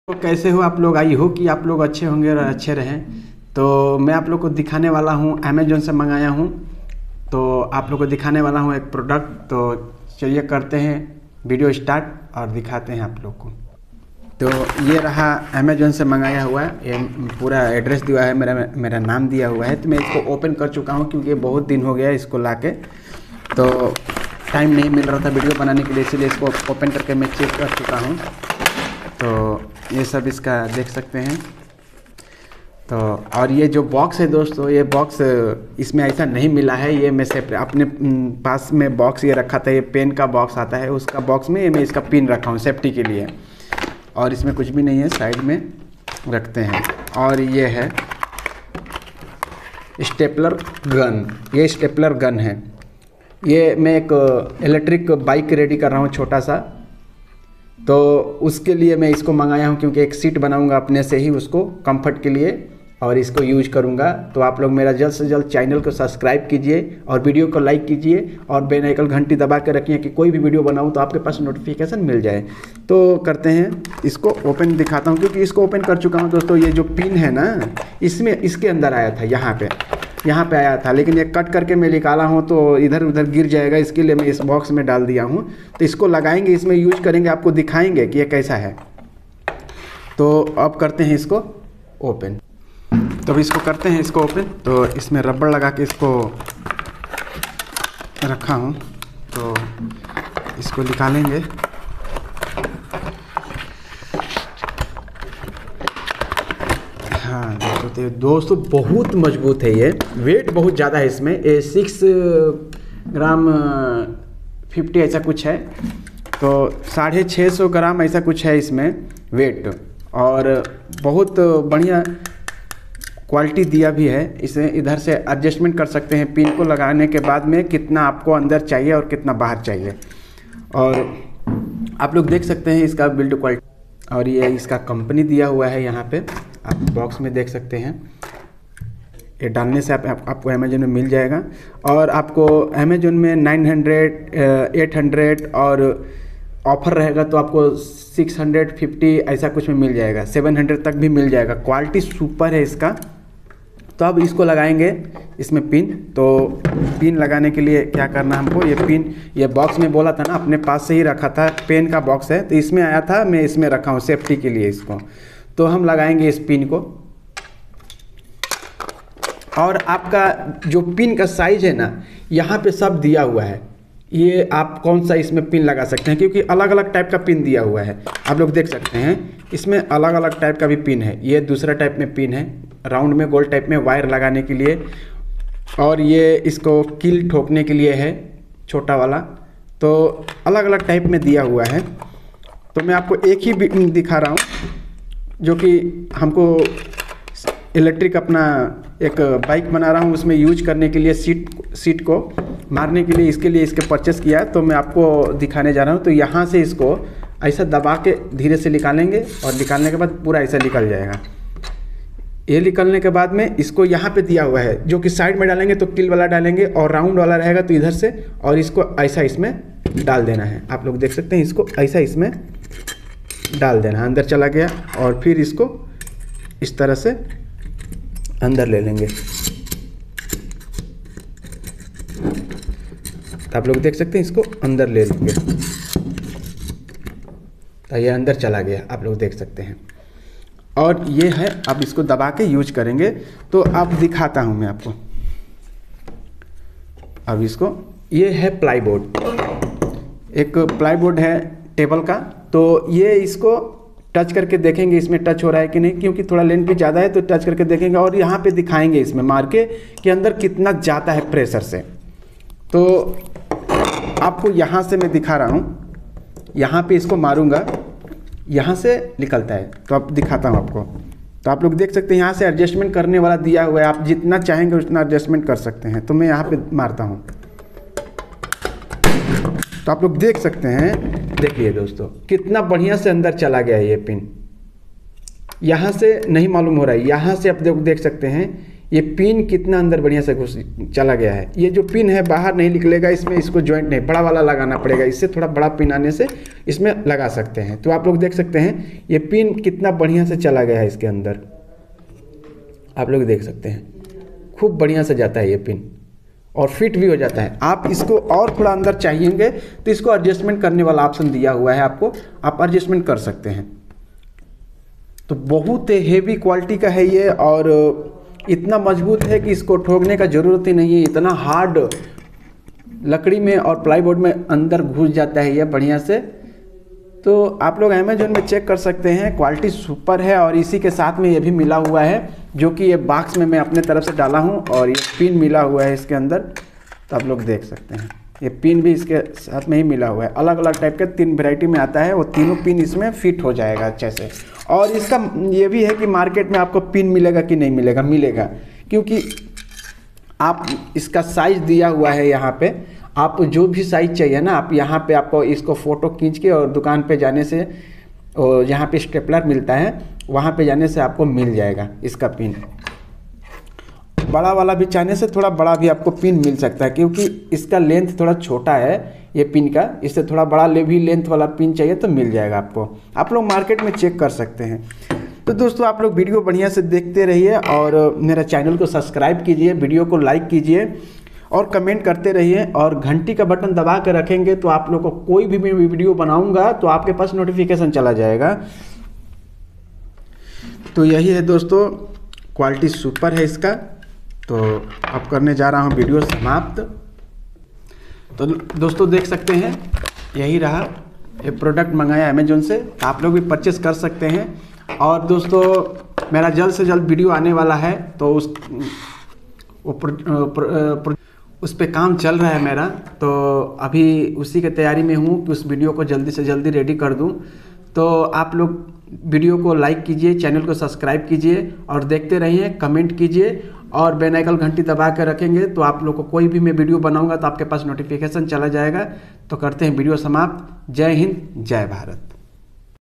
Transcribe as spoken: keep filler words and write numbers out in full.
तो कैसे हो आप लोग। आई हो कि आप लोग अच्छे होंगे और अच्छे रहें। तो मैं आप लोग को दिखाने वाला हूँ, अमेजोन से मंगाया हूँ। तो आप लोग को दिखाने वाला हूँ एक प्रोडक्ट। तो चलिए करते हैं वीडियो स्टार्ट और दिखाते हैं आप लोग को। तो ये रहा अमेजोन से मंगाया हुआ है। ये पूरा एड्रेस दिया है, मेरा मेरा नाम दिया हुआ है। तो मैं इसको ओपन कर चुका हूँ क्योंकि बहुत दिन हो गया इसको लाके, तो टाइम नहीं मिल रहा था वीडियो बनाने के लिए, इसलिए इसको ओपन करके मैं चेक कर चुका हूँ। तो ये सब इसका देख सकते हैं। तो और ये जो बॉक्स है दोस्तों, ये बॉक्स इसमें ऐसा नहीं मिला है। ये मैं से अपने पास में बॉक्स ये रखा था, ये पेन का बॉक्स आता है, उसका बॉक्स में ये मैं इसका पिन रखा हूँ सेफ्टी के लिए। और इसमें कुछ भी नहीं है, साइड में रखते हैं। और ये है स्टेपलर गन, ये स्टेपलर गन है। ये मैं एक इलेक्ट्रिक बाइक रेडी कर रहा हूँ छोटा सा, तो उसके लिए मैं इसको मंगाया हूँ क्योंकि एक सीट बनाऊँगा अपने से ही उसको कंफर्ट के लिए और इसको यूज करूँगा। तो आप लोग मेरा जल्द से जल्द चैनल को सब्सक्राइब कीजिए और वीडियो को लाइक कीजिए और बेल आइकन घंटी दबा के रखिए कि कोई भी वीडियो बनाऊँ तो आपके पास नोटिफिकेशन मिल जाए। तो करते हैं इसको ओपन, दिखाता हूँ क्योंकि इसको ओपन कर चुका हूँ दोस्तों। ये जो पिन है ना, इसमें इसके अंदर आया था, यहाँ पे यहाँ पे आया था, लेकिन ये कट करके मैं निकाला हूँ तो इधर उधर गिर जाएगा, इसके लिए मैं इस बॉक्स में डाल दिया हूँ। तो इसको लगाएंगे, इसमें यूज करेंगे, आपको दिखाएंगे कि ये कैसा है। तो अब करते हैं इसको ओपन। तो अब इसको करते हैं इसको ओपन। तो इसमें रबड़ लगा के इसको रखा हूँ, तो इसको निकालेंगे। हाँ दोस्तों, दोस्तों बहुत मजबूत है ये, वेट बहुत ज़्यादा है इसमें। ये सिक्स ग्राम फिफ्टी ऐसा कुछ है, तो साढ़े छः सौ ग्राम ऐसा कुछ है इसमें वेट। और बहुत बढ़िया क्वालिटी दिया भी है। इसे इधर से एडजस्टमेंट कर सकते हैं पिन को लगाने के बाद में, कितना आपको अंदर चाहिए और कितना बाहर चाहिए। और आप लोग देख सकते हैं इसका बिल्ड क्वालिटी। और ये इसका कंपनी दिया हुआ है, यहाँ पे आप बॉक्स में देख सकते हैं। ये डालने से आप, आप, आपको अमेजोन में मिल जाएगा। और आपको अमेजोन में नाइन हंड्रेड, एट हंड्रेड और ऑफ़र रहेगा तो आपको सिक्स हंड्रेड फिफ्टी ऐसा कुछ में मिल जाएगा, सेवन हंड्रेड तक भी मिल जाएगा। क्वालिटी सुपर है इसका। तो अब इसको लगाएंगे इसमें पिन। तो पिन लगाने के लिए क्या करना हमको, ये पिन, ये बॉक्स में बोला था ना अपने पास से ही रखा था, पेन का बॉक्स है तो इसमें आया था, मैं इसमें रखा हूँ सेफ्टी के लिए इसको। तो हम लगाएंगे इस पिन को। और आपका जो पिन का साइज है ना, यहाँ पे सब दिया हुआ है। ये आप कौन सा इसमें पिन लगा सकते हैं, क्योंकि अलग अलग टाइप का पिन दिया हुआ है। आप लोग देख सकते हैं इसमें अलग अलग टाइप का भी पिन है। ये दूसरा टाइप में पिन है, राउंड में गोल टाइप में वायर लगाने के लिए। और ये इसको कील ठोकने के लिए है, छोटा वाला। तो अलग अलग टाइप में दिया हुआ है। तो मैं आपको एक ही दिखा रहा हूँ जो कि हमको इलेक्ट्रिक अपना एक बाइक बना रहा हूँ, उसमें यूज करने के लिए सीट सीट को मारने के लिए, इसके लिए इसके परचेस किया। तो मैं आपको दिखाने जा रहा हूँ। तो यहाँ से इसको ऐसा दबा के धीरे से निकालेंगे और निकालने के बाद पूरा ऐसा निकल जाएगा। ये निकलने के बाद में इसको यहाँ पे दिया हुआ है, जो कि साइड में डालेंगे तो किल वाला डालेंगे और राउंड वाला रहेगा तो इधर से, और इसको ऐसा इसमें डाल देना है। आप लोग देख सकते हैं, इसको ऐसा इसमें डाल देना है। अंदर चला गया और फिर इसको इस तरह से अंदर ले लेंगे। तो आप लोग देख सकते हैं, इसको अंदर ले लेंगे तो ये अंदर चला गया, आप लोग देख सकते हैं। और ये है, अब इसको दबा के यूज करेंगे। तो अब दिखाता हूँ मैं आपको। अब इसको, ये है प्लाईबोर्ड, एक प्लाईबोर्ड है टेबल का। तो ये इसको टच करके देखेंगे इसमें टच हो रहा है कि नहीं, क्योंकि थोड़ा लेंथ भी ज़्यादा है तो टच करके देखेंगे। और यहाँ पे दिखाएंगे इसमें मार के कि अंदर कितना जाता है प्रेशर से। तो आपको यहाँ से मैं दिखा रहा हूँ, यहाँ पे इसको मारूंगा, यहाँ से निकलता है। तो अब दिखाता हूँ आपको। तो आप लोग देख सकते हैं यहाँ से एडजस्टमेंट करने वाला दिया हुआ है, आप जितना चाहेंगे उतना एडजस्टमेंट कर सकते हैं। तो मैं यहाँ पे मारता हूँ तो आप लोग देख सकते हैं, देखिए दोस्तों कितना बढ़िया से अंदर चला गया ये पिन। यहाँ से नहीं मालूम हो रहा है, यहाँ से आप देख सकते हैं ये पिन कितना अंदर बढ़िया से घुस चला गया है। ये जो पिन है बाहर नहीं निकलेगा, इसमें इसको जॉइंट नहीं, बड़ा वाला लगाना पड़ेगा। इससे थोड़ा बड़ा पिन आने से इसमें लगा सकते हैं। तो आप लोग देख सकते हैं ये पिन कितना बढ़िया से चला गया है इसके अंदर, आप लोग देख सकते हैं खूब बढ़िया से जाता है ये पिन और फिट भी हो जाता है। आप इसको और थोड़ा अंदर चाहिएंगे तो इसको एडजस्टमेंट करने वाला ऑप्शन दिया हुआ है आपको, आप एडजस्टमेंट कर सकते हैं। तो बहुत हेवी क्वालिटी का है ये और इतना मजबूत है कि इसको ठोकने का ज़रूरत ही नहीं है। इतना हार्ड लकड़ी में और प्लाईवुड में अंदर घुस जाता है ये बढ़िया से। तो आप लोग अमेजोन में चेक कर सकते हैं, क्वालिटी सुपर है। और इसी के साथ में ये भी मिला हुआ है जो कि ये बॉक्स में मैं अपने तरफ से डाला हूँ और ये पिन मिला हुआ है इसके अंदर। तो आप लोग देख सकते हैं ये पिन भी इसके साथ में ही मिला हुआ है। अलग अलग टाइप के तीन वैरायटी में आता है, वो तीनों पिन इसमें फिट हो जाएगा अच्छे से। और इसका ये भी है कि मार्केट में आपको पिन मिलेगा कि नहीं मिलेगा, मिलेगा, क्योंकि आप इसका साइज़ दिया हुआ है यहाँ पे। आप जो भी साइज़ चाहिए ना, आप यहाँ पे आपको इसको फ़ोटो खींच के और दुकान पे जाने से, और यहाँ पे स्टेपलर मिलता है, वहाँ पे जाने से आपको मिल जाएगा इसका पिन। बड़ा वाला भी चाहने से थोड़ा बड़ा भी आपको पिन मिल सकता है, क्योंकि इसका लेंथ थोड़ा छोटा है ये पिन का। इससे थोड़ा बड़ा ले भी लेंथ वाला पिन चाहिए तो मिल जाएगा आपको। आप लोग मार्केट में चेक कर सकते हैं। तो दोस्तों आप लोग वीडियो बढ़िया से देखते रहिए और मेरा चैनल को सब्सक्राइब कीजिए, वीडियो को लाइक कीजिए और कमेंट करते रहिए। और घंटी का बटन दबा कर रखेंगे तो आप लोग को कोई भी मैं वीडियो बनाऊंगा तो आपके पास नोटिफिकेशन चला जाएगा। तो यही है दोस्तों, क्वालिटी सुपर है इसका। तो अब करने जा रहा हूँ वीडियो समाप्त। तो दोस्तों देख सकते हैं यही रहा, ये प्रोडक्ट मंगाया अमेजोन से, आप लोग भी परचेस कर सकते हैं। और दोस्तों मेरा जल्द से जल्द वीडियो आने वाला है, तो उस वो प्र, प्र, प्र, उस पे काम चल रहा है मेरा। तो अभी उसी के तैयारी में हूँ कि उस वीडियो को जल्दी से जल्दी रेडी कर दूँ। तो आप लोग वीडियो को लाइक कीजिए, चैनल को सब्सक्राइब कीजिए और देखते रहिए, कमेंट कीजिए और बेल आइकन घंटी दबा कर रखेंगे तो आप लोग को कोई भी मैं वीडियो बनाऊंगा तो आपके पास नोटिफिकेशन चला जाएगा। तो करते हैं वीडियो समाप्त। जय हिंद, जय भारत।